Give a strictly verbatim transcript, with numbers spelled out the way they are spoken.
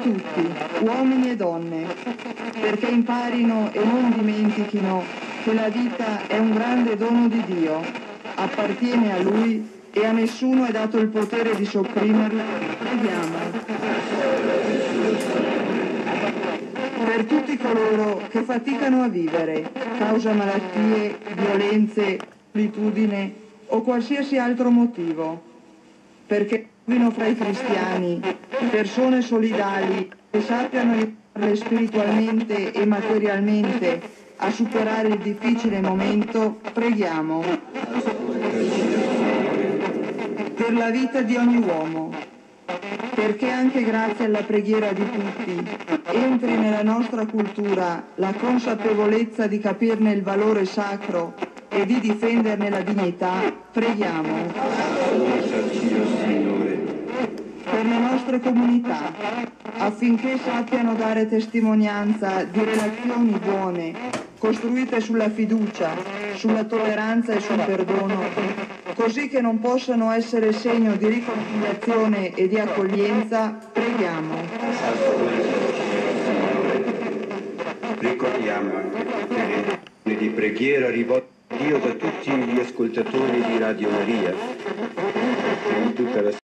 tutti, uomini e donne, perché imparino e non dimentichino che la vita è un grande dono di Dio, appartiene a Lui e a nessuno è dato il potere di sopprimerla. Preghiamo. Per tutti coloro che faticano a vivere, causa malattie, violenze, solitudine o qualsiasi altro motivo, perché trovino fra i cristiani persone solidali che sappiano aiutarle spiritualmente e materialmente a superare il difficile momento, preghiamo. Per la vita di ogni uomo, perché anche grazie alla preghiera di tutti entri nella nostra cultura la consapevolezza di capirne il valore sacro e di difenderne la dignità, preghiamo. Per le nostre comunità, affinché sappiano dare testimonianza di relazioni buone, costruite sulla fiducia, sulla tolleranza e sul perdono, così che non possano essere segno di riconciliazione e di accoglienza, preghiamo. Ricordiamo anche tutte le di preghiera rivolte a Dio da tutti gli ascoltatori di Radio Maria e di tutta la